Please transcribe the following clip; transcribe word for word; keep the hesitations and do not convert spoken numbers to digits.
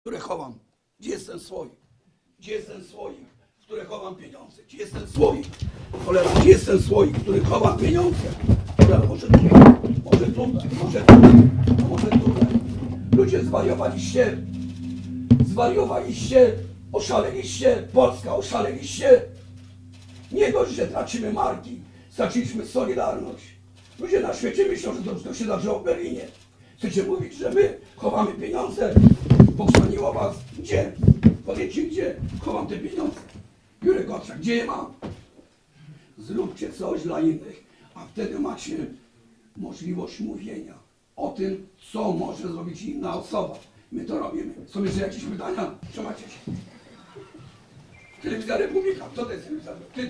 które chowam? Gdzie jest ten słoik? Gdzie jest ten słoik, w który chowam pieniądze? Gdzie jest ten słoik? Cholera, gdzie jest ten słoik, w który chowam pieniądze? Cholera, może tutaj, może tutaj, może tutaj, a może tutaj. Ludzie, zwariowaliście, zwariowaliście, oszaleliście, Polska, oszaleliście. Nie dość, że tracimy marki, straciliśmy solidarność. Ludzie na świecie myślą, że to, to się zaczęło w Berlinie. Chcecie mówić, że my chowamy pieniądze? Pochrzaniło was. Gdzie? Powiedzcie, gdzie chowam te pieniądze? Jurek Gottschalk, gdzie je mam? Zróbcie coś dla innych, a wtedy macie możliwość mówienia o tym, co może zrobić inna osoba. My to robimy. Są jeszcze jakieś pytania? Trzymajcie się. Telewizja Republika. Co to jest telewizja Republika?